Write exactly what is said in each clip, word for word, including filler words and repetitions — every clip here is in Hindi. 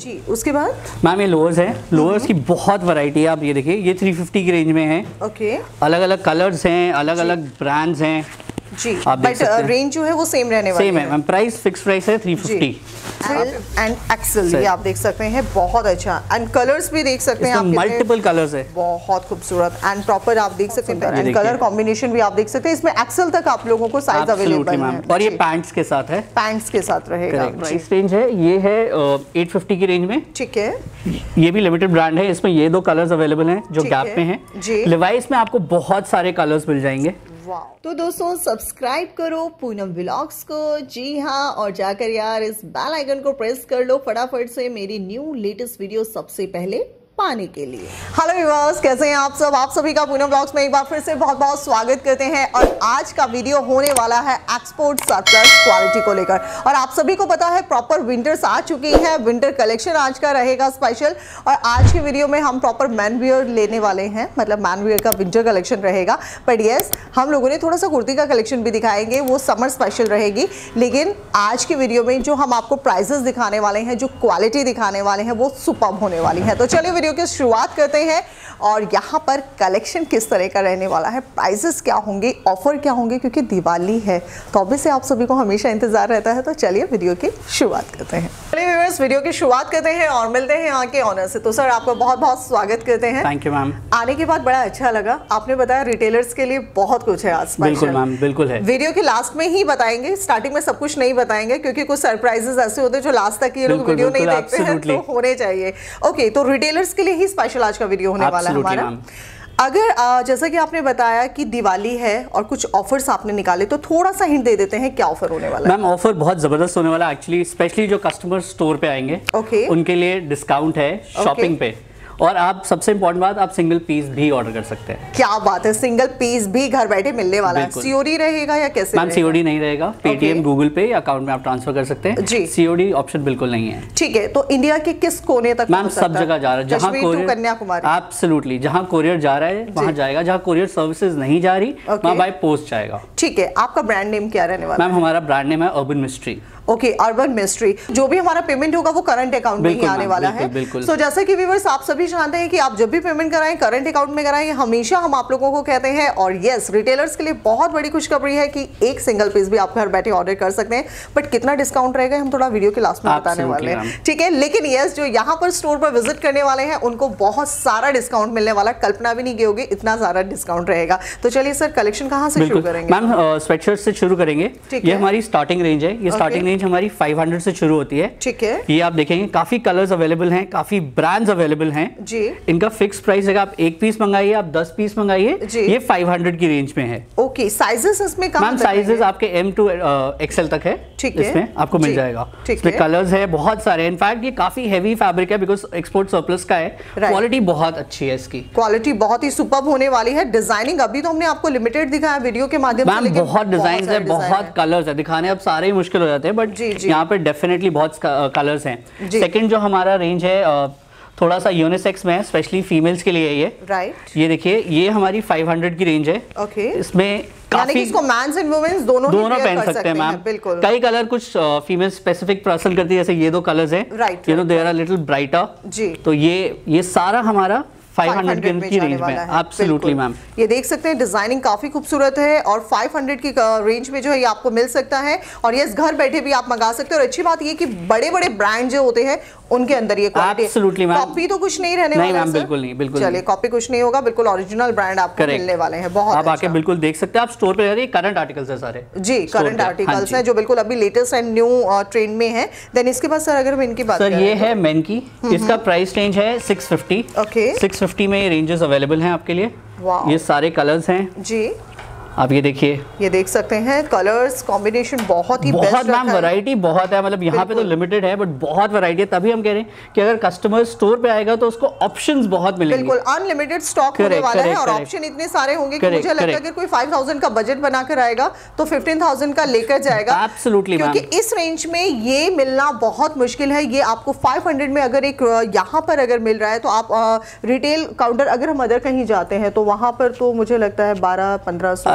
जी। उसके बाद मैम ये लोअर्स है, लोअर्स की बहुत वैरायटी है। आप ये देखिए, ये तीन सौ पचास की रेंज में है। ओके। अलग अलग कलर्स हैं, अलग अलग ब्रांड्स हैं जी। बट रेंज जो है वो सेम रहने वाली सेम है मैम। प्राइस फिक्स प्राइस है तीन सौ पचास। एंड एक्सेल ये आप देख सकते हैं, बहुत अच्छा। एंड कलर्स भी देख सकते हैं आप, मल्टीपल कलर्स है, बहुत खूबसूरत। एंड प्रॉपर आप देख सकते हैं, एंड कलर कॉम्बिनेशन भी आप देख सकते हैं। इसमें एक्सेल तक आप लोगों को साइज अवेलेबल है। और ये पैंट्स के साथ है, पैंट्स के साथ रहेगा। प्राइस रेंज है ये है आठ सौ पचास की रेंज में। ठीक है। ये भी लिमिटेड ब्रांड है, इसमें ये दो कलर्स अवेलेबल हैं जो गैप में हैं। लिवाइस में आपको बहुत सारे कलर्स मिल जाएंगे। तो दोस्तों सब्सक्राइब करो पूनम व्लॉग्स को, जी हाँ, और जाकर यार इस बेल आइकन को प्रेस कर लो फटाफट से मेरी न्यू लेटेस्ट वीडियो सबसे पहले पाने के लिए। हेलो व्यूअर्स, कैसे हैं आप सब? आप सभी का पूनम व्लॉग्स में एक बार फिर से बहुत बहुत स्वागत करते हैं। और आज का वीडियो होने वाला है एक्सपोर्ट सरप्लस क्वालिटी को लेकर। और आप सभी को पता है प्रॉपर विंटर्स आ चुकी है, विंटर कलेक्शन आज का रहेगा स्पेशल। और आज के वीडियो में हम प्रॉपर मैन वियर लेने वाले हैं, मतलब मैन वियर का विंटर कलेक्शन रहेगा। बट यस, हम लोगों ने थोड़ा सा कुर्ती का कलेक्शन भी दिखाएंगे, वो समर स्पेशल रहेगी। लेकिन आज की वीडियो में जो हम आपको प्राइजेस दिखाने वाले हैं, जो क्वालिटी दिखाने वाले हैं, वो सुपर्ब होने वाली है। तो चलिए वीडियो की शुरुआत करते हैं। और यहाँ पर कलेक्शन किस तरह का रहने वाला है, प्राइसेस क्या होंगे, ऑफर क्या होंगे, क्योंकि दिवाली है तो ऑब्वियसली आप सभी को हमेशा इंतजार रहता है। तो चलिए वीडियो की शुरुआत करते हैं। चलिए व्यूअर्स, वीडियो की शुरुआत करते हैं और मिलते हैं यहाँ के ऑनर से। तो सर आपका बहुत बहुत स्वागत करते हैं। Thank you ma'am. आने के बाद बड़ा अच्छा लगा, आपने बताया रिटेलर्स के लिए बहुत कुछ है आज। बिल्कुल मैम, बिल्कुल है। वीडियो के लास्ट में ही बताएंगे, स्टार्टिंग में सब कुछ नहीं बताएंगे, क्योंकि कुछ सरप्राइजेस ऐसे होते हैं जो लास्ट तक ये लोग वीडियो नहीं देखते हैं, तो होने चाहिए। ओके, तो रिटेलर्स के लिए ही स्पेशल आज का वीडियो होने वाला है हमारा। अगर जैसा कि आपने बताया कि दिवाली है और कुछ ऑफर्स आपने निकाले, तो थोड़ा सा हिंट दे देते हैं क्या ऑफर होने वाला है। मैम ऑफर बहुत जबरदस्त होने वाला है एक्चुअली, स्पेशली जो कस्टमर स्टोर पे आएंगे okay. उनके लिए डिस्काउंट है शॉपिंग okay. पे। और आप सबसे इंपॉर्टेंट बात, आप सिंगल पीस भी ऑर्डर कर सकते हैं। क्या बात है, सिंगल पीस भी घर बैठे मिलने वाला है। सीओडी रहेगा या कैसे? मैम सीओडी नहीं रहेगा, पेटीएम गूगल पे अकाउंट में आप ट्रांसफर कर सकते हैं जी। सीओडी ऑप्शन बिल्कुल नहीं है। ठीक है, तो इंडिया के किस कोने तक? मैम सब जगह जा रहा है, जहाँ कोरियर, कन्याकुमारी, एब्सोल्युटली जहाँ कोरियर जा रहा है वहाँ जाएगा, जहाँ कोरियर सर्विसेज नहीं जा रही वहाँ बाय पोस्ट जाएगा। ठीक है, आपका ब्रांड नेम क्या रहने वाला है? मैम हमारा ब्रांड नेम है Urban Mystery. Okay, Urban Mystery. जो भी हमारा पेमेंट होगा वो करंट अकाउंट में ही आने वाला है। बिल्कुल। सो जैसा कि व्यूअर्स आप सभी जानते हैं कि आप जब भी पेमेंट कराएं करंट अकाउंट में कराएं, हमेशा हम आप लोगों को कहते हैं। और यस, रिटेलर्स के लिए बहुत बड़ी खुशखबरी है कि एक सिंगल पीस भी आप घर बैठे ऑर्डर कर सकते हैं। बट कितना डिस्काउंट रहेगा हम थोड़ा वीडियो के लास्ट में बताने वाले हैं, ठीक है। लेकिन यस, जो यहाँ पर स्टोर पर विजिट करने वाले हैं उनको बहुत सारा डिस्काउंट मिलने वाला, कल्पना भी नहीं की होगी इतना सारा डिस्काउंट रहेगा। तो चलिए सर, कलेक्शन कहाँ से शुरू करेंगे? मैम स्वेटशर्ट से शुरू करेंगे। ये हमारी स्टार्टिंग रेंज है, ये स्टार्टिंग रेंज हमारी पाँच सौ से शुरू होती है। ठीक है, ये आप देखेंगे काफी कलर्स अवेलेबल हैं, काफी ब्रांड्स अवेलेबल हैं जी। इनका फिक्स प्राइस है, आप एक पीस मंगाइए, आप दस पीस मंगाइए, ये पाँच सौ की रेंज में है। ओके, साइजेस इसमें कहाँ? मैम साइजेस आपके एम टू एक्सएल तक है, ठीक है, इसमें आपको मिल जाएगा। इसमें कलर्स है बहुत सारे, इनफैक्ट ये काफी हेवी फैब्रिक है बिकॉज एक्सपोर्ट सरप्लस का है। क्वालिटी बहुत अच्छी है, इसकी क्वालिटी बहुत ही सुपर्ब होने वाली है। डिजाइनिंग अभी तो हमने आपको लिमिटेड दिखाया वीडियो के माध्यम से, लेकिन बहुत डिजाइन है, बहुत कलर्स है, दिखाने अब सारे ही मुश्किल हो जाते हैं, बट यहाँ पे डेफिनेटली बहुत कलर्स हैं। सेकंड जो हमारा रेंज है थोड़ा सा यूनिसेक्स में है, स्पेशली फीमेल्स के लिए ये राइट। ये देखिए, ये हमारी पाँच सौ की रेंज है। ओके, इसमें काफी इसको मेंस एंड वुमेन्स दोनों दोनों पहन सकते हैं मैम। बिल्कुल, कई कलर कुछ फीमेल स्पेसिफिक पसंद करती है, जैसे ये दो कलर्स हैं, राइट, ये no they are little brighter जी। तो ये ये सारा हमारा पाँच सौ की रेंज में है। एब्सोल्युटली मैम, ये देख सकते हैं डिजाइनिंग काफी खूबसूरत है और पाँच सौ की रेंज में जो है ये आपको मिल सकता है। और ये घर बैठे भी आप मंगा सकते हैं। और अच्छी बात ये कि बड़े बड़े ब्रांड जो होते हैं उनके अंदर ये एब्सोल्युटली मैम, कॉपी तो कुछ नहीं रहने वाला है। बिल्कुल नहीं, बिल्कुल चलिए, कॉपी कुछ नहीं होगा, बिल्कुल ओरिजिनल ब्रांड आपको मिलने वाले हैं। बहुत आप आके बिल्कुल देख सकते हैं। आप स्टोर पे जाइए, करंट आर्टिकल्स है सारे जी, करंट आर्टिकल्स हैं जो बिल्कुल अभी लेटेस्ट एंड न्यू ट्रेंड में है। देन इसके बाद सर अगर मैं इनकी बात करें, सर ये है मेन की, इसका प्राइस रेंज है छह सौ पचास। ओके, छह सौ पचास में रेंजेस अवेलेबल हैं आपके लिए। ये सारे कलर्स हैं जी, आप ये देखिए, ये देख सकते हैं कलर्स कॉम्बिनेशन बहुत ही बहुत मैम वैरायटी बहुत है। मतलब यहाँ पे तो लिमिटेड है बट बहुत वैरायटी है, तभी हम कह रहे हैं कि अगर कस्टमर स्टोर पे आएगा तो उसको ऑप्शंस बहुत मिलेंगे। बिल्कुल अनलिमिटेड स्टॉक होने वाला है और ऑप्शन इतने सारे होंगे कि मुझे लगता है अगर कोई पाँच हज़ार का बजट बनाकर आएगा तो पंद्रह हज़ार का लेकर जाएगा। एब्सोल्युटली, क्योंकि इस रेंज में ये मिलना बहुत मुश्किल है। ये आपको पाँच सौ में अगर एक यहाँ पर अगर मिल रहा है तो आप रिटेल काउंटर अगर हम अदर कहीं जाते हैं तो वहां पर तो मुझे लगता है बारह पंद्रह सौ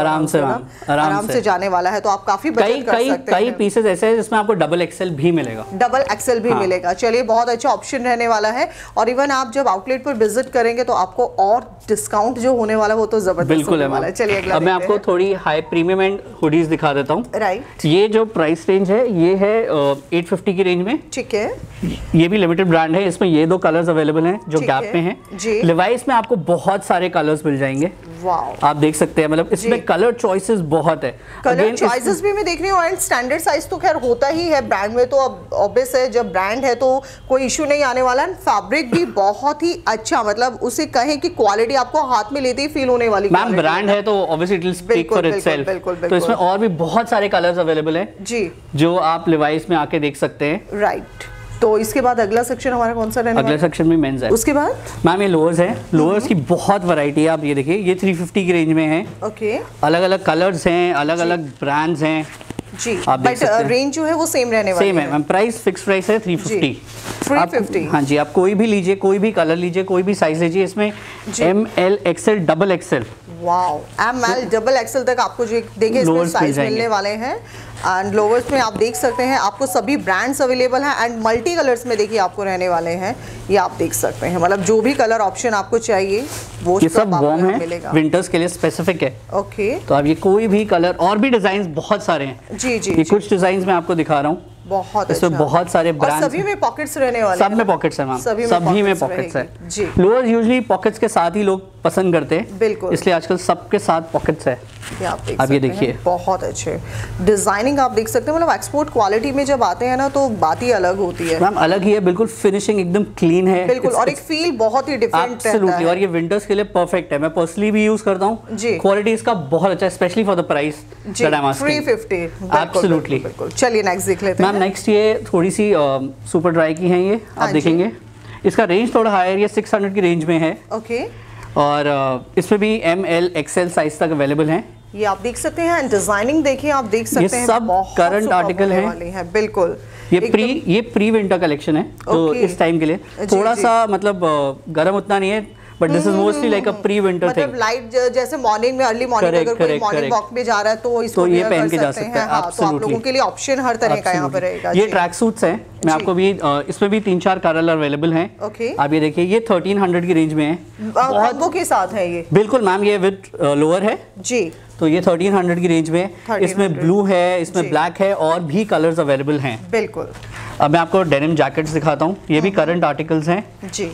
आराम से आराम, आराम से जाने वाला है, तो आप काफी बचत कर कई सकते कई हैं। पीसेस ऐसे हैं जिसमें आपको डबल एक्सेल भी मिलेगा, डबल एक्सेल भी हाँ। मिलेगा। चलिए, बहुत अच्छा ऑप्शन रहने वाला है। और इवन आप जब आउटलेट पर विजिट करेंगे तो आपको और डिस्काउंट जो होने वाला है वो तो जबरदस्त होने वाला है। चलिए अगला अब मैं आपको थोड़ी हाई प्रीमियम एंड हुडीज दिखा देता हूँ। राइट, ये जो प्राइस रेंज है ये है एट फिफ्टी की रेंज में। ठीक है, ये भी लिमिटेड ब्रांड है, इसमें ये दो कलर्स अवेलेबल हैं जो गैप में हैं। लिवाइस में आपको बहुत सारे कलर्स मिल जाएंगे, आप देख सकते हैं, मतलब इसमें कलर चॉइसेस बहुत है। कलर चॉइसेस भी मैं देख रही हूँ, एंड स्टैंडर्ड साइज तो खैर होता ही है ब्रांड में, तो अब ऑब्वियस है जब ब्रांड है तो कोई इशू नहीं आने वाला। फैब्रिक भी बहुत ही अच्छा, मतलब उसे कहें कि क्वालिटी आपको हाथ में लेते ही फील होने वाली। मैम ब्रांड है तो obviously it will speak for itself. तो इसमें और भी बहुत सारे कलर्स अवेलेबल हैं जी, जो आप लिवाइस में आके देख सकते हैं। राइट, तो इसके बाद अगला सेक्शन हमारा कौन सा रहने वाला है? अगला सेक्शन में मेंस है। उसके बाद मैम ये लोअर्स है, लोअर्स की बहुत वैरायटी है। आप ये देखिए, ये थ्री फिफ्टी की रेंज में है। ओके, अलग अलग कलर्स हैं, अलग अलग ब्रांड्स हैं जी, बट रेंज जो है वो सेम रहने वाली है। सेम है मैम, प्राइस फिक्स प्राइस है थ्री फिफ्टी। थ्री फिफ्टी हाँ जी, आप कोई भी लीजिए, कोई भी कलर लीजिए, कोई भी साइज लीजिए, इसमें M L XL double XL, wow, M L double XL तक आपको जो देखिए इसमें साइज मिलने वाले हैं। एंड लोवर्स में आप देख सकते हैं आपको सभी ब्रांड्स अवेलेबल हैं, एंड मल्टी कलर्स में देखिए आपको रहने वाले हैं, ये आप देख सकते हैं। मतलब जो भी कलर ऑप्शन आपको चाहिए वो ये सब वार्म है, विंटर्स के लिए स्पेसिफिक है। ओके, तो आप ये कोई भी कलर, और भी डिजाइन बहुत सारे हैं जी जी, ये कुछ डिजाइन मैं आपको दिखा रहा हूँ, बहुत इसमें अच्छा। बहुत सारे ब्रांड्स, सभी में पॉकेट्स रहने वाले हैं। सब में पॉकेट्स है मैम, सभी में सभी में पॉकेट्स है जी। लोअर यूजुअली पॉकेट्स के साथ ही लोग पसंद करते हैं, बिल्कुल, इसलिए आजकल सबके साथ पॉकेट्स है। ये आप देख अब ये देखिए, बहुत अच्छे डिजाइनिंग आप देख सकते हैं। मतलब एक्सपोर्ट क्वालिटी में जब आते हैं ना तो बात ही अलग होती है मैम, अलग ही है, बिल्कुल फिनिशिंग एकदम क्लीन है, बिल्कुल, और एक फील बहुत ही डिफरेंट रहता है। और ये विंटर्स के लिए परफेक्ट है, मैं पर्सनली भी यूज करता हूँ जी। क्वालिटी इसका बहुत अच्छा है, specially for the price that I am asking, three fifty. Absolutely. चलिए नेक्स्ट देख लेते हैं। मैम नेक्स्ट ये थोड़ी सी सुपर ड्राई की है, ये आप देखेंगे इसका रेंज थोड़ा हायर, ये सिक्स हंड्रेड की रेंज में है। ओके, और इसमें भी एम एल एक्सएल साइज तक अवेलेबल हैं, ये आप देख सकते हैं। डिजाइनिंग देखिए, आप देख सकते हैं, ये सब करंट आर्टिकल है, बिल्कुल। ये प्री ये प्री विंटर कलेक्शन है, तो इस टाइम के लिए थोड़ा सा मतलब गर्म उतना नहीं है, but this is mostly like a pre winter thing, मतलब लाइट जैसे मॉर्निंग में, अर्ली मॉर्निंग अगर कोई मॉर्निंग वॉक पे जा रहा है तो इसको ये पहन के जा सकते हैं। हाँ, तो आप लोगों के लिए ऑप्शन हर तरह का यहाँ पर रहेगा। ये ट्रैक सूट्स हैं, मैं आपको भी इसमें भी तीन चार कलर अवेलेबल हैं। ओके, आप ये देखिए, ये थर्टीन हंड्रेड की रेंज में है, कॉम्बो के साथ है ये, बिल्कुल मैम, ये विद लोअर है जी, तो ये थर्टीन हंड्रेड की रेंज में है। इसमें ब्लू है, इसमें ब्लैक है, और भी कलर्स अवेलेबल हैं, बिल्कुल। अब मैं आपको डेनिम जैकेट्स दिखाता हूँ, ये भी करंट आर्टिकल्स हैं जी।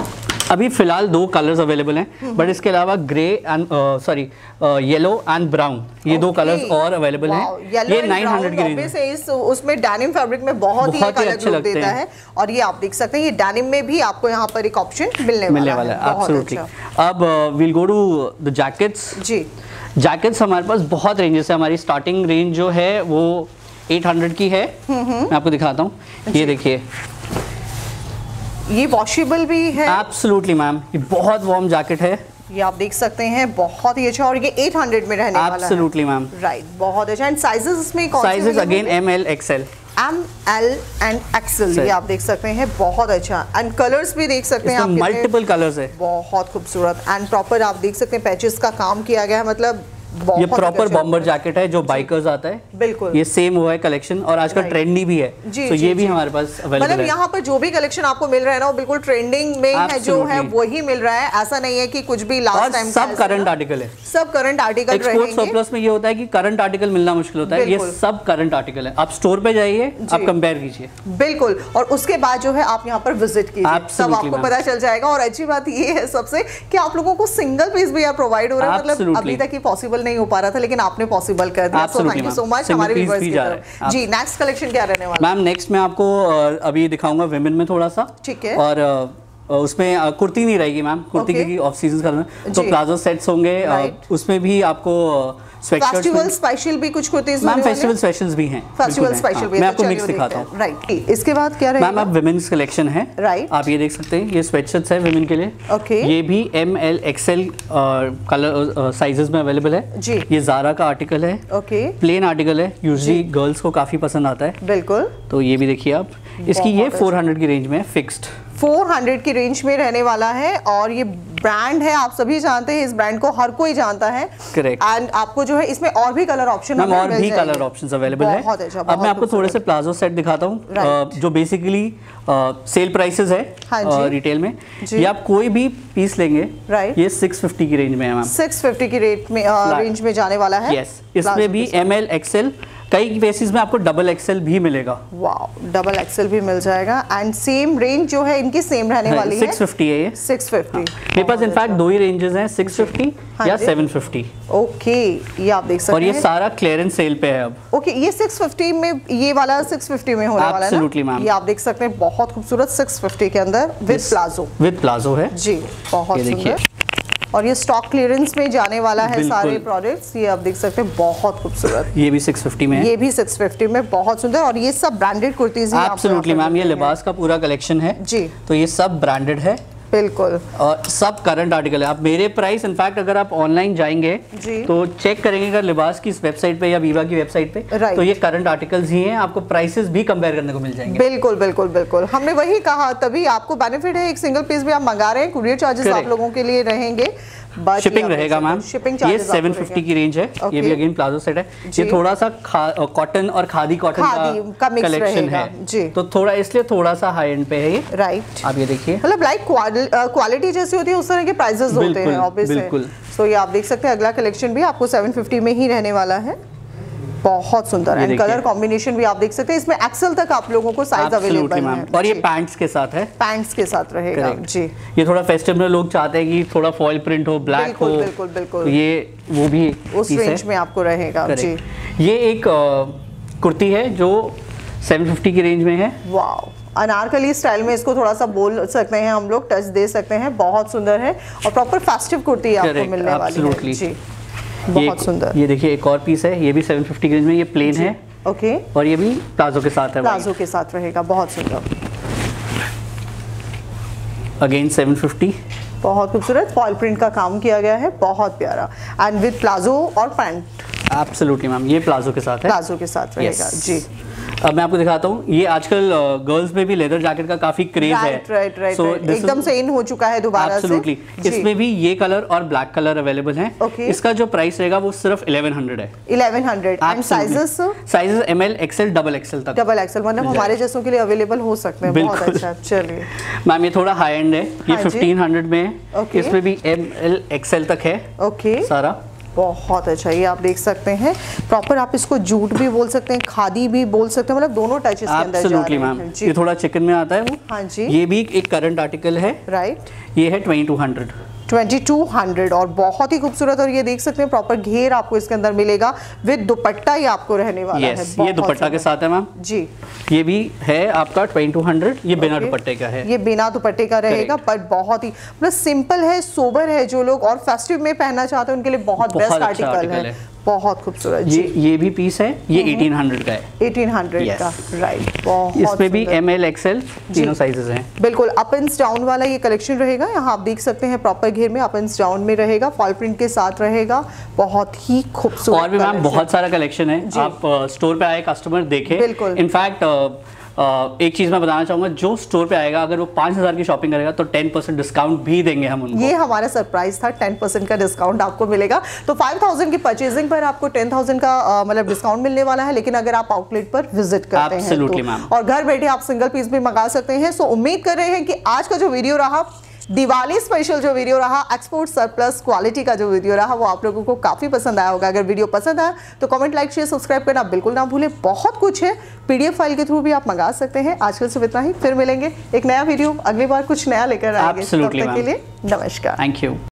अभी फिलहाल दो कलर्स अवेलेबल हैं, बट इसके अलावा grey and sorry yellow and brown, ये दो कलर्स और अवेलेबल हैं। ये नाइन हंड्रेड की रेंज में, इस उसमें डेनिम फैब्रिक में बहुत ही बहुत ही अच्छे लगते देता है, और ये आप देख सकते हैं, ये डेनिम में भी आपको यहाँ पर एक ऑप्शन मिलने मिलने वाला है। एब्सोल्युटली। अब will go to the jackets जी। जैकेट्स हमारे पास बहुत रेंजेस है, हमारी स्टार्टिंग रेंज जो है वो एट हंड्रेड की है, मैं आपको दिखाता हूँ, ये देखिए, ये वॉशेबल भी है। एब्सोल्युटली मैम, ये बहुत वार्म जैकेट है, ये आप देख सकते हैं, बहुत ही अच्छा, और ये एट हंड्रेड में रहने वाला है। एब्सोल्युटली मैम, राइट, बहुत अच्छा। एंड साइजेस इसमें कौन से? Sizes again M L XL, M L and XL, ये आप देख सकते हैं, बहुत अच्छा। एंड कलर्स भी देख सकते हैं आप, मल्टीपल कलर्स है, बहुत खूबसूरत। एंड प्रॉपर आप देख सकते हैं पैचेस का काम किया गया है, मतलब ये प्रॉपर बॉम्बर जैकेट है जो बाइकर्स आता है, बिल्कुल, ये सेम हुआ है कलेक्शन, और आजकल ट्रेंडी भी है, तो ये भी हमारे पास अवेलेबल है। मतलब यहाँ पर जो भी कलेक्शन आपको मिल रहा है ना वो बिल्कुल ट्रेंडिंग में है, जो है वही मिल रहा है, ऐसा नहीं है कि कुछ भी लास्ट टाइम। सब करंट आर्टिकल है, सब करंट आर्टिकल रहेंगे। एक्सपोर्ट सरप्लस में ये होता है कि करंट आर्टिकल मिलना मुश्किल होता है, ये सब करंट आर्टिकल है। आप स्टोर पे जाइए, आप कंपेयर कीजिए, बिल्कुल, और उसके बाद जो है आप यहाँ पर विजिट कीजिए, तब आपको पता चल जाएगा। और अच्छी बात ये है सबसे कि आप लोगों को सिंगल पीस भी प्रोवाइड हो रहा है, मतलब अभी तक ये पॉसिबल नहीं हो पा रहा था, लेकिन आपने पॉसिबल कर दिया, so thank you so much हमारे व्यूअर्स की तरफ। जी, नेक्स्ट कलेक्शन क्या रहने वाला है? मैम नेक्स्ट मैं आपको अभी दिखाऊंगा विमेन में थोड़ा सा, ठीक है, और उसमें कुर्ती नहीं रहेगी मैम, कुर्ती क्योंकि ऑफ सीजन कर रहे हैं, तो प्लाजो सेट्स होंगे, उसमें भी आपको फेस्टिवल स्पेशल भी कुछ कुर्तीज मैम, फेस्टिवल स्पेशल्स भी हैं, फेस्टिवल स्पेशल भी, मैं आपको मिक्स दिखाता हूँ। राइट, इसके बाद क्या रहेगा मैम? अब विमेन्स कलेक्शन है, राइट, आप ये देख सकते हैं, ये स्वेटशर्ट्स है विमेन के लिए, ओके, ये भी M L XL colour sizes में अवेलेबल है जी। ये ज़ारा का आर्टिकल है, ओके, प्लेन आर्टिकल है, यूजुअली गर्ल्स को काफी पसंद आता है, बिल्कुल, तो ये भी देखिए आप, इसकी ये फोर हंड्रेड की रेंज में फिक्स्ड फोर हंड्रेड की रेंज में रहने वाला है और ये ब्रांड है, आप सभी जानते हैं इस ब्रांड को, हर कोई जानता है। करेक्ट। एंड आपको जो है इसमें और भी कलर ऑप्शन मैम और भी कलर ऑप्शंस अवेलेबल है। बहुत अच्छा, अब मैं आपको थोड़े से प्लाजो सेट दिखाता हूँ जो बेसिकली सेल प्राइसेस है रिटेल में। ये आप कोई भी पीस लेंगे, राइट, ये सिक्स फिफ्टी की रेंज में है मैम। सिक्स फिफ्टी की रेट में रेंज में जाने वाला है। यस, इसमें भी एम एल एक्सएल, कई केसेस में आपको डबल एक्सएल भी मिलेगा। वाओ, डबल एक्सएल भी मिल जाएगा। एंड सेम रेंज जो है इनकी सेम रहने वाली है, सिक्स फिफ्टी है ये। Six fifty. मेरे पास इनफैक्ट दो ही रेंजेस हैं, सिक्स फिफ्टी या सेवन फिफ्टी। ओके, ये आप देख सकते हैं। और ये सारा क्लियरेंस सेल पे है अब। ओके, ये सिक्स फिफ्टी में, ये वाला सिक्स फिफ्टी में होने वाला है। Absolutely ma'am. ये आप देख सकते हैं, बहुत खूबसूरत सिक्स फिफ्टी के अंदर विद प्लाजो। विद प्लाजो है जी, बहुत सुंदर। और ये स्टॉक क्लियरेंस में जाने वाला है सारे प्रोडक्ट्स। ये आप देख सकते हैं, बहुत खूबसूरत। ये भी सिक्स फिफ्टी में है। ये भी सिक्स फिफ्टी में, बहुत सुंदर। और ये सब ब्रांडेड कुर्तीज हैं। एब्सोल्युटली मैम, ये लिबास का पूरा कलेक्शन है जी, तो ये सब ब्रांडेड है। बिल्कुल, और सब करंट आर्टिकल है। आप मेरे प्राइस इनफैक्ट अगर आप ऑनलाइन जाएंगे तो चेक करेंगे अगर लिबास की वेबसाइट पे या वीवा की वेबसाइट पे, तो ये करंट आर्टिकल्स ही हैं, आपको प्राइसेस भी कंपेयर करने को मिल जाएंगे। बिल्कुल बिल्कुल बिल्कुल, हमने वही कहा, तभी आपको बेनिफिट है। एक सिंगल पीस भी आप मंगा रहे हैं, कुरियर चार्जेस आप लोगों के लिए रहेंगे, शिपिंग रहेगा मैम। शिपिंग ये सेवन फिफ्टी की रेंज है। okay. ये भी अगेन प्लाजो सेट है। ये थोड़ा सा कॉटन और खादी कॉटन का कलेक्शन है जी, तो थोड़ा इसलिए थोड़ा सा हाई एंड पे है ये। राइट, आप ये देखिए, मतलब लाइक क्वालिटी जैसी होती है उस तरह के प्राइसेस होते हैं ऑब्वियसली। बिल्कुल। सो ये आप देख सकते हैं, अगला कलेक्शन भी आपको सेवन फिफ्टी में ही रहने वाला है। बहुत सुंदर। एंड कलर कॉम्बिनेशन भी आप देख सकते हैं, इसमें एक्सेल तक आप लोगों को साइज अवेलेबल है। और ये पैंट्स के साथ है, पैंट्स के साथ रहेगा जी। ये थोड़ा फेस्टिव में लोग चाहते हैं कि थोड़ा फॉइल प्रिंट हो, ब्लैक हो, बिल्कुल बिल्कुल, तो ये वो भी उस रेंज में आपको रहेगा जी। ये एक कुर्ती है जो सेवन फिफ्टी की रेंज में है। वाओ, अनारकली स्टाइल में इसको थोड़ा सा बोल सकते हैं हम लोग, टच दे सकते हैं। बहुत सुंदर है और प्रॉपर फेस्टिव कुर्ती आपको मिलने वाली है जी, बहुत सुंदर। ये देखिए एक और पीस है, ये भी सेवन फिफ्टी की रेंज में, ये प्लेन है। ओके, और ये भी प्लाजो के साथ है, प्लाजो के साथ रहेगा। बहुत सुंदर, अगेन सेवन फिफ्टी। बहुत खूबसूरत फॉल प्रिंट का काम किया गया है, बहुत प्यारा। एंड विद प्लाजो और पैंट। एब्सोल्युटली मैम, ये प्लाजो के साथ है, प्लाजो के साथ रहेगा जी। अब मैं आपको दिखाता हूँ, ये आजकल गर्ल्स में भी लेदर जैकेट का काफी क्रेज है। राइट राइट राइट, एकदम से इन हो चुका है दोबारा से। इसमें भी ये कलर और ब्लैक कलर अवेलेबल है। okay. इसका जो प्राइस रहेगा वो सिर्फ इलेवन हंड्रेड है। Eleven hundred. And sizes sizes M L XL double XL तक। डबल एक्सएल मतलब हमारे जैसों के लिए अवेलेबल हो सकते हैं। बहुत अच्छा, चलिए मैम ये थोड़ा हाई एंड है, ये फिफ्टीन हंड्रेड में है। इसमें भी एम एल एक्सएल तक है। ओके, सारा बहुत अच्छा। ये आप देख सकते हैं, प्रॉपर आप इसको जूट भी बोल सकते हैं, खादी भी बोल सकते हैं, मतलब दोनों टच इसके अंदर जा रहे हैं। ये थोड़ा चिकन में आता है वो। हाँ जी, ये भी एक करंट आर्टिकल है। राइट, ये है twenty two hundred. Twenty two hundred और बहुत ही खूबसूरत। और ये देख सकते हैं प्रॉपर घेर आपको इसके अंदर मिलेगा, विद दुपट्टा ये आपको रहने वाला yes, है। ये दुपट्टा के साथ है मैम जी। ये भी है आपका ट्वेंटी टू हंड्रेड। ये बिना दुपट्टे का है, ये बिना दुपट्टे का रहेगा, बट बहुत ही मतलब सिंपल है, सोबर है। जो लोग और फेस्टिव में पहनना चाहते हैं उनके लिए बहुत बेस्ट आर्टिकल है, बहुत खूबसूरत। ये ये भी पीस है, ये एटीन हंड्रेड का है। एटीन हंड्रेड का, राइट। बहुत इसमें भी एम एल एक्सएल तीनों साइजेस हैं। बिल्कुल अप एंड डाउन वाला ये कलेक्शन रहेगा। यहाँ आप देख सकते हैं प्रॉपर घेर में अप एंड डाउन में रहेगा, फॉल प्रिंट के साथ रहेगा, बहुत ही खूबसूरत। और भी मैम बहुत सारा कलेक्शन है, आप स्टोर पे आए कस्टमर देखे। बिल्कुल, इनफैक्ट Uh, एक चीज मैं बताना चाहूंगा, जो स्टोर पे आएगा अगर वो पाँच हजार की शॉपिंग करेगा तो टेन परसेंट डिस्काउंट भी देंगे हम उनको। ये हमारा सरप्राइज था, टेन परसेंट का डिस्काउंट आपको मिलेगा। तो फाइव थाउजेंड की परचेजिंग पर आपको टेन थाउजेंड का uh, मतलब डिस्काउंट मिलने वाला है, लेकिन अगर आप आउटलेट पर विजिट करते हैं तो, और घर बैठे आप सिंगल पीस भी मंगा सकते हैं। सो उम्मीद कर रहे हैं कि आज का जो वीडियो रहा, दिवाली स्पेशल जो वीडियो रहा, एक्सपोर्ट सरप्लस क्वालिटी का जो वीडियो रहा, वो आप लोगों को काफी पसंद आया होगा। अगर वीडियो पसंद आया तो कमेंट, लाइक, शेयर, सब्सक्राइब करना बिल्कुल ना भूलें। बहुत कुछ है, पीडीएफ फाइल के थ्रू भी आप मंगा सकते हैं। आजकल सिर्फ इतना ही, फिर मिलेंगे एक नया वीडियो, अगली बार कुछ नया लेकर आएंगे। तब तक के लिए नमस्कार, थैंक यू।